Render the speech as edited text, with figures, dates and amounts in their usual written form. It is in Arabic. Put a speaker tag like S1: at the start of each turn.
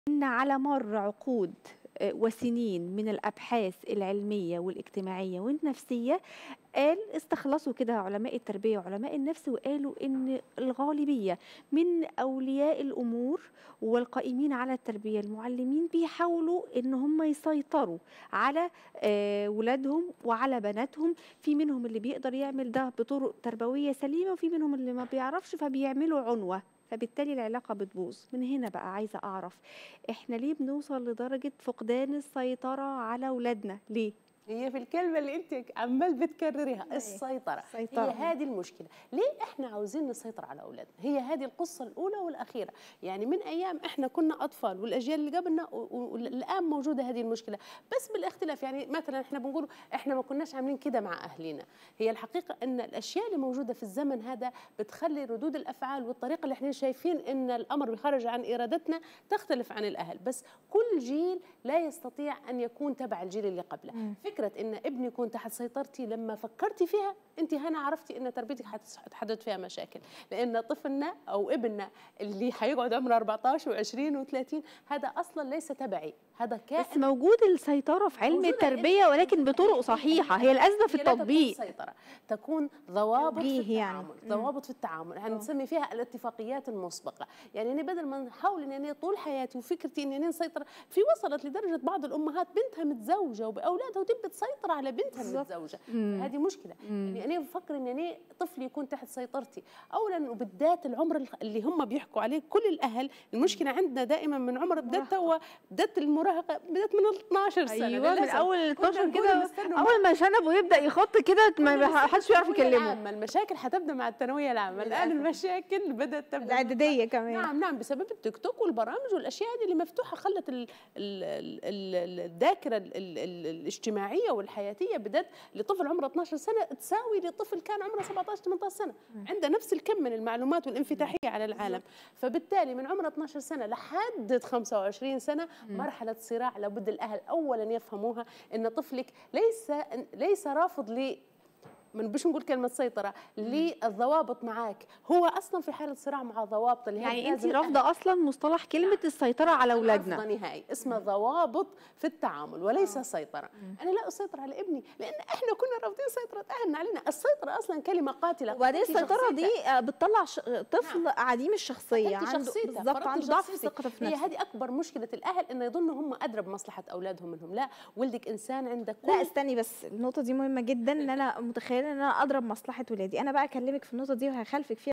S1: إن على مر عقود وسنين من الأبحاث العلمية والاجتماعية والنفسية، استخلصوا كده علماء التربية وعلماء النفس وقالوا إن الغالبية من أولياء الأمور والقائمين على التربية المعلمين بيحاولوا إن هم يسيطروا على ولادهم وعلى بناتهم. في منهم اللي بيقدر يعمل ده بطرق تربوية سليمة، وفي منهم اللي ما بيعرفش فبيعملوا عنوة، فبالتالي العلاقة بتبوظ. من هنا بقى عايزة أعرف إحنا ليه بنوصل لدرجة فقدان السيطرة على ولادنا؟ ليه؟
S2: هي في الكلمة اللي انت عمال بتكرريها، السيطرة. هي هذه المشكلة. ليه احنا عاوزين نسيطر على اولادنا؟ هي هذه القصة الأولى والأخيرة. يعني من أيام احنا كنا أطفال والأجيال اللي قبلنا والآن موجودة هذه المشكلة، بس بالاختلاف. يعني مثلا احنا بنقول احنا ما كناش عاملين كده مع أهلنا. هي الحقيقة أن الأشياء اللي موجودة في الزمن هذا بتخلي ردود الأفعال والطريقة اللي احنا شايفين أن الأمر بخرج عن إرادتنا تختلف عن الأهل. بس كل جيل لا يستطيع أن يكون تبع الجيل اللي قبله. فكرة ان ابني يكون تحت سيطرتي لما فكرتي فيها انت هنا عرفتي ان تربيتك حتحدث فيها مشاكل، لان طفلنا او ابننا اللي حيقعد عمره 14 و20 و30 هذا اصلا ليس تبعي، هذا كائن.
S1: بس موجود السيطرة في علم التربية ولكن بطرق صحيحة. هي الأزمة في التطبيق.
S2: تكون ضوابط في التعامل،
S1: يعني.
S2: ضوابط في التعامل هنسمي فيها الاتفاقيات المسبقة. يعني أنا بدل ما نحاول ان انا طول حياتي وفكرتي ان انا نسيطر، في وصلت لدرجة بعض الامهات بنتها متزوجة وباولادها وتبي تسيطر على بنتها المتزوجة. هذه مشكلة. يعني انا بفكر ان انا طفلي يكون تحت سيطرتي اولا، وبالذات العمر اللي هم بيحكوا عليه كل الاهل. المشكلة عندنا دائما من عمر بدأت المراهقة بدأت من 12 سنة.
S1: ايوه من اول 12 كده، اول ما شنبه يبدا يخط كده ما حدش يعرف يكلمه.
S2: المشاكل حتبدا مع الثانويه العامه. الان المشاكل بدات تبدا
S1: الاعداديه كمان.
S2: نعم بسبب التيك توك والبرامج والاشياء هذه اللي مفتوحه، خلت الذاكره الاجتماعيه والحياتيه بدات لطفل عمره 12 سنه تساوي لطفل كان عمره 17 18 سنه، عنده نفس الكم من المعلومات والانفتاحيه على العالم. فبالتالي من عمره 12 سنه لحد 25 سنه مرحله صراع لابد الاهل اولا يفهموها ان طفلك ليس رافض من باش نقول كلمه سيطره للضوابط معاك، هو اصلا في حاله صراع مع ضوابط اللي
S1: يعني انت رافضه اصلا مصطلح كلمه السيطره على اولادنا؟
S2: رافضه نهائي. اسمها ضوابط في التعامل وليس سيطره. انا لا اسيطر على ابني لان احنا كنا رافضين سيطره اهلنا علينا. السيطره اصلا كلمه قاتله.
S1: وبعدين السيطره دي بتطلع طفل عديم الشخصيه، عنده بالظبط عنده ضعف ثقه في نفسه.
S2: هي هذه اكبر مشكله الاهل، انه يظنوا هم ادرى بمصلحه اولادهم منهم. لا، ولدك انسان عندك
S1: لا استني بس، النقطه دي مهمه جدا، ان انا متخيله ان انا اضرب مصلحه ولادي. انا بقى اكلمك في النقطه دي وهخالفك فيها